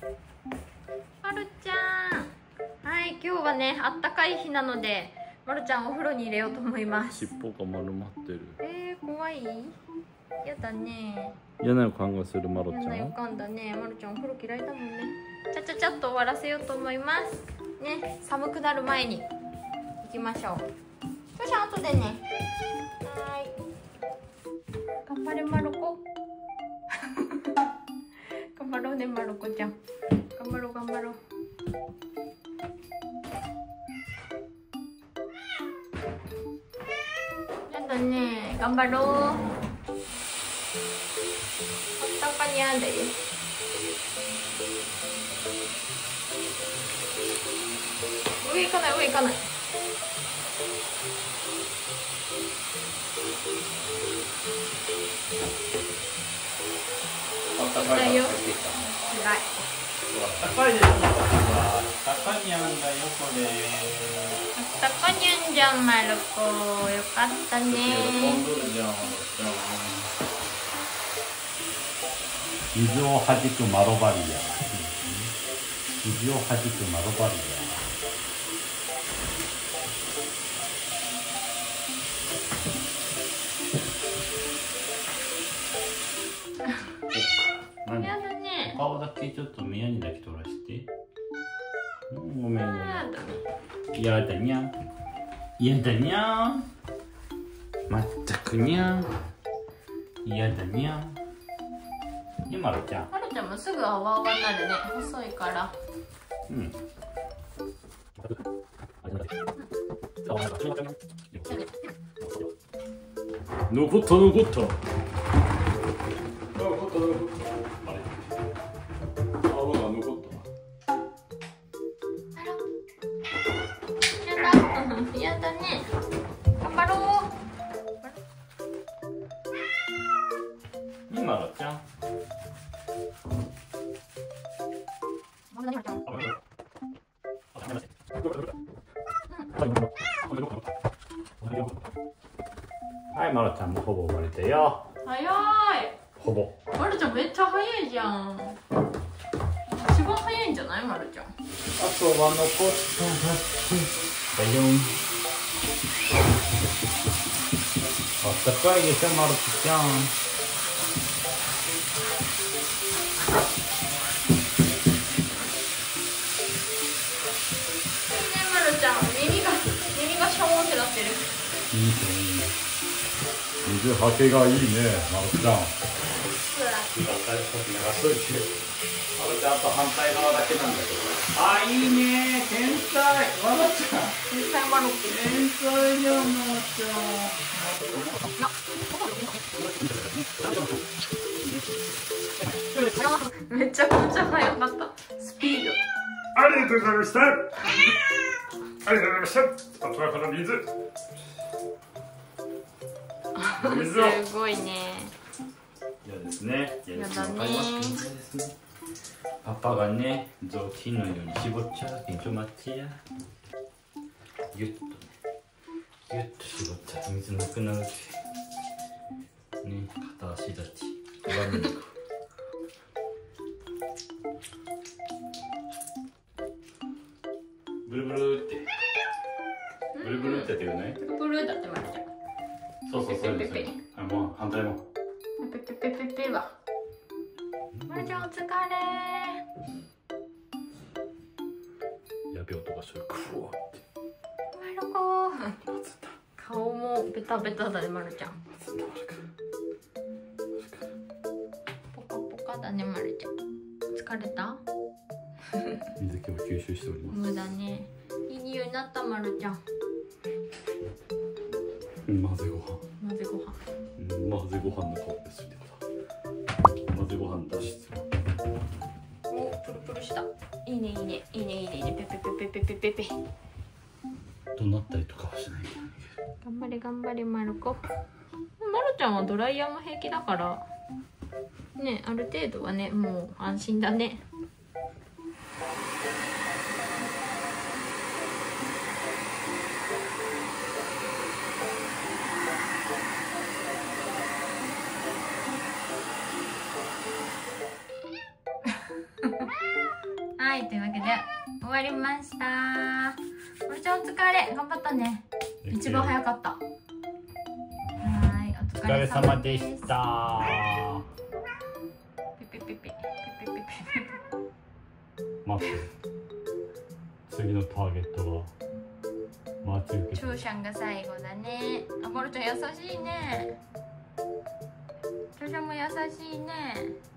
まるちゃん。はい、今日はね、あったかい日なので、まるちゃんお風呂に入れようと思います。 尻尾が丸まってる。 怖い。やだね。 嫌な予感がするまろちゃん。 嫌な予感だね。まるちゃんお風呂嫌いだもんね。ちゃっと終わらせようと思います。ね、寒くなる前に行きましょう。よし、後でね。はい。頑張れまる子。頑張ろうねまる子ちゃん。頑張ろう。やだね、頑張ろう。あったかにゃんだよ。上行かない。 あったかいよ。 辛い。 あったかいですよ。あったかにゃんだよこれ。 あったかにゃんじゃんまる子。よかったね。 喜んどるじゃん。水を弾くマロバリア。水を弾くマロバリア。 やだね。 顔だけちょっと目にだけ取らして。ごめん。やだにゃん。まったくにゃん。やだにゃん。まるちゃん。 まるちゃんもすぐあわあわになるね。細いから。 残った。あれ。泡が残った。 やだね。頑張ろう。 まるちゃん。はい、まるちゃんもほぼ生まれたよ。 早い。 ほぼ。 まるちゃんめっちゃ早いじゃん。一番早いんじゃないまるちゃん。 あとは残っただよ。あったかいでしょ、まるちゃん。 まるちゃん、耳がシャボンってなってる。 水はけがいいね、まるちゃん。まるちゃんと反対側だけなんだけど。あ、いいね、天才、まるちゃん。 天才まる子。 天才じゃん、まるちゃん。 めちゃくちゃ速かった。スピード。 ありがとうございました。ありがとうございました。あとはこの水を。 すごいね。 嫌ですね。 嫌だね。 パパがね、雑巾のように絞っちゃうけん、ちょ待ってや。ギュッとね、ギュッと絞ったら水なくなるけ。ね、片足立ち。上向く。ブルブルって。ブルブルってやってくれない？ ブルブルだってまるちゃん。 そうです。あ、もう反対も。 ペペペペペは。まるちゃんお疲れ。 やべ、音がする。クワって。 まる子。顔もベタベタだね、まるちゃん。ポカポカだね、まるちゃん。疲れた？ 水気を吸収しております。 無だね。いい匂いになった、まるちゃん。 混ぜご飯の香りがするってこと。混ぜご飯脱出。 お、プルプルした。いいね。ペペペ。 怒鳴ったりとかはしないけどね。 頑張れまる子。まるちゃんはドライヤーも平気だからね、ある程度はね、もう安心だね。 はい、というわけで終わりました。おるちゃんお疲れ、頑張ったね。一番早かった。はい、お疲れ様でした。ピピピピピピピピ待って、次のターゲットが待ち受けてる。 チューシャンが最後だね。あ、おるちゃん優しいね。チューシャンも優しいね。